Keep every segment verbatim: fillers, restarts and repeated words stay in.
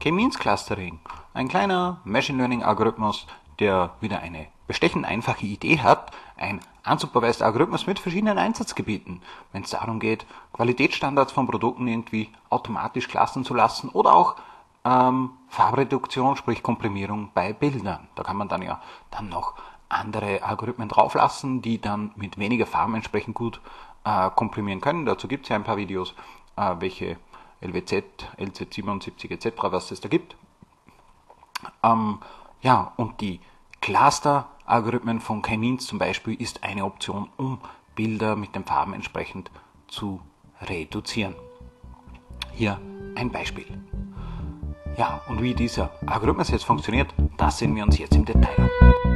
K-Means Clustering, ein kleiner Machine Learning Algorithmus, der wieder eine bestechend einfache Idee hat, ein unsupervised Algorithmus mit verschiedenen Einsatzgebieten, wenn es darum geht, Qualitätsstandards von Produkten irgendwie automatisch clustern zu lassen oder auch ähm, Farbreduktion, sprich Komprimierung bei Bildern. Da kann man dann ja dann noch andere Algorithmen drauflassen, die dann mit weniger Farben entsprechend gut äh, komprimieren können. Dazu gibt es ja ein paar Videos, äh, welche L W Z, L Z siebenundsiebzig et cetera, was es da gibt. Ähm, ja, und die Cluster-Algorithmen von K-Means zum Beispiel ist eine Option, um Bilder mit den Farben entsprechend zu reduzieren. Hier ein Beispiel. Ja, und wie dieser Algorithmus jetzt funktioniert, das sehen wir uns jetzt im Detail an.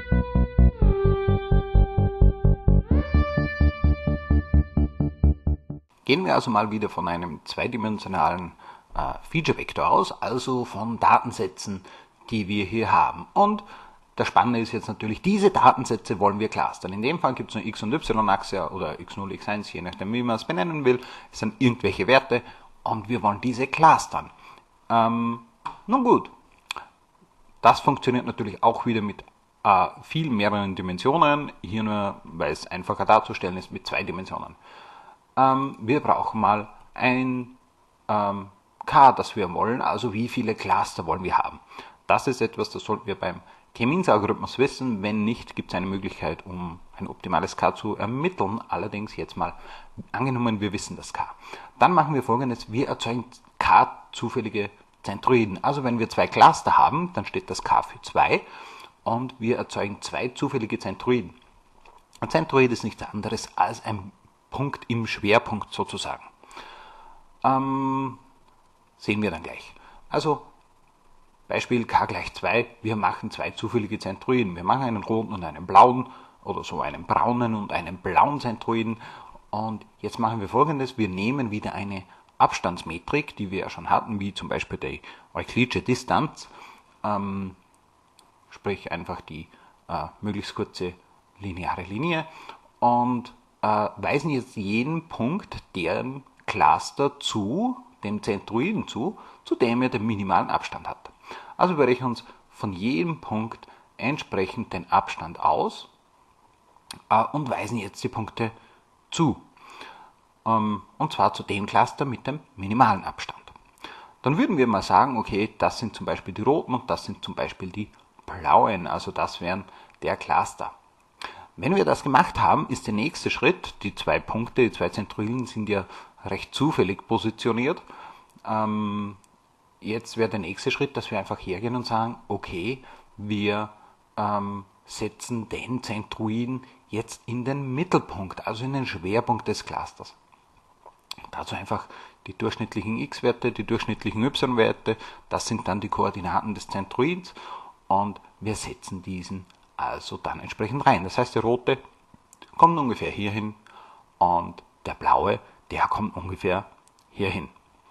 Gehen wir also mal wieder von einem zweidimensionalen äh, Feature-Vektor aus, also von Datensätzen, die wir hier haben. Und das Spannende ist jetzt natürlich, diese Datensätze wollen wir clustern. In dem Fall gibt es eine X- und Y-Achse oder x null, x eins, je nachdem wie man es benennen will. Es sind irgendwelche Werte und wir wollen diese clustern. Ähm, nun gut, das funktioniert natürlich auch wieder mit äh, viel mehreren Dimensionen. Hier nur, weil es einfacher darzustellen ist, mit zwei Dimensionen. Ähm, wir brauchen mal ein ähm, K, das wir wollen, also wie viele Cluster wollen wir haben. Das ist etwas, das sollten wir beim K-Means-Algorithmus wissen. Wenn nicht, gibt es eine Möglichkeit, um ein optimales K zu ermitteln. Allerdings jetzt mal angenommen, wir wissen das K. Dann machen wir Folgendes, wir erzeugen K zufällige Zentroiden. Also wenn wir zwei Cluster haben, dann steht das K für zwei und wir erzeugen zwei zufällige Zentroiden. Ein Zentroid ist nichts anderes als ein Punkt im Schwerpunkt sozusagen. Ähm, sehen wir dann gleich. Also Beispiel K gleich zwei, wir machen zwei zufällige Zentroiden. Wir machen einen roten und einen blauen oder so einen braunen und einen blauen Zentroiden. Und jetzt machen wir Folgendes, wir nehmen wieder eine Abstandsmetrik, die wir ja schon hatten, wie zum Beispiel die Euklidische Distanz, ähm, sprich einfach die äh, möglichst kurze lineare Linie und äh, weisen jetzt jeden Punkt deren Cluster zu, dem Zentroiden zu, zu dem er den minimalen Abstand hat. Also wir rechnen uns von jedem Punkt entsprechend den Abstand aus äh, und weisen jetzt die Punkte zu. Ähm, und zwar zu dem Cluster mit dem minimalen Abstand. Dann würden wir mal sagen, okay, das sind zum Beispiel die roten und das sind zum Beispiel die blauen, also das wären der Cluster. Wenn wir das gemacht haben, ist der nächste Schritt, die zwei Punkte, die zwei Zentroiden sind ja recht zufällig positioniert. Ähm, jetzt wäre der nächste Schritt, dass wir einfach hergehen und sagen, okay, wir ähm, setzen den Zentroiden jetzt in den Mittelpunkt, also in den Schwerpunkt des Clusters. Dazu einfach die durchschnittlichen x-Werte, die durchschnittlichen y-Werte, das sind dann die Koordinaten des Zentroids und wir setzen diesen also dann entsprechend rein. Das heißt, der rote kommt ungefähr hierhin und der blaue, der kommt ungefähr hierhin.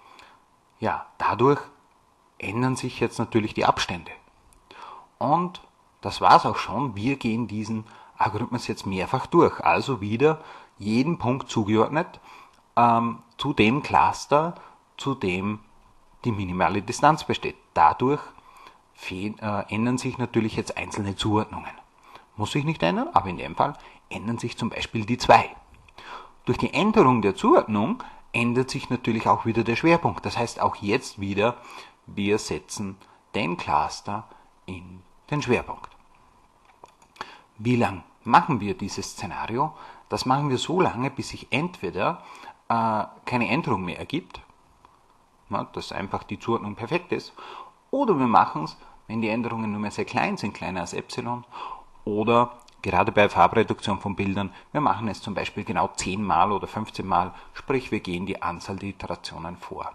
Ja, dadurch ändern sich jetzt natürlich die Abstände. Und das war es auch schon. Wir gehen diesen Algorithmus jetzt mehrfach durch. Also wieder jeden Punkt zugeordnet ähm, zu dem Cluster, zu dem die minimale Distanz besteht. Dadurch Fehl, äh, ändern sich natürlich jetzt einzelne Zuordnungen. Muss sich nicht ändern, aber in dem Fall ändern sich zum Beispiel die zwei. Durch die Änderung der Zuordnung ändert sich natürlich auch wieder der Schwerpunkt. Das heißt auch jetzt wieder, wir setzen den Cluster in den Schwerpunkt. Wie lang machen wir dieses Szenario? Das machen wir so lange, bis sich entweder äh, keine Änderung mehr ergibt, na, dass einfach die Zuordnung perfekt ist, oder wir machen es, wenn die Änderungen nur mehr sehr klein sind, kleiner als Epsilon, oder gerade bei Farbreduktion von Bildern, wir machen es zum Beispiel genau zehn Mal oder fünfzehn Mal, sprich wir gehen die Anzahl der Iterationen vor.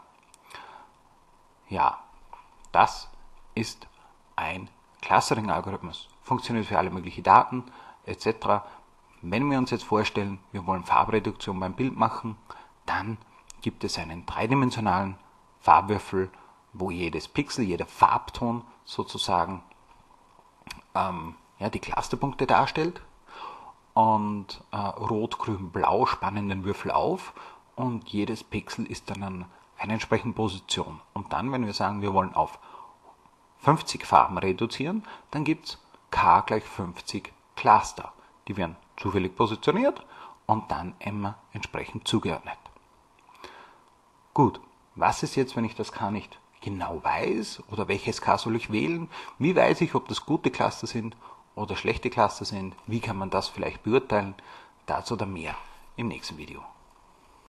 Ja, das ist ein Clustering-Algorithmus, funktioniert für alle möglichen Daten et cetera. Wenn wir uns jetzt vorstellen, wir wollen Farbreduktion beim Bild machen, dann gibt es einen dreidimensionalen Farbwürfel, wo jedes Pixel, jeder Farbton sozusagen ähm, ja, die Clusterpunkte darstellt und äh, Rot, Grün, Blau spannen den Würfel auf und jedes Pixel ist dann an einer entsprechenden Position. Und dann, wenn wir sagen, wir wollen auf fünfzig Farben reduzieren, dann gibt es K gleich fünfzig Cluster. Die werden zufällig positioniert und dann immer entsprechend zugeordnet. Gut, was ist jetzt, wenn ich das K nicht genau weiß oder welches K soll ich wählen? Wie weiß ich, ob das gute Cluster sind oder schlechte Cluster sind? Wie kann man das vielleicht beurteilen? Dazu dann mehr im nächsten Video.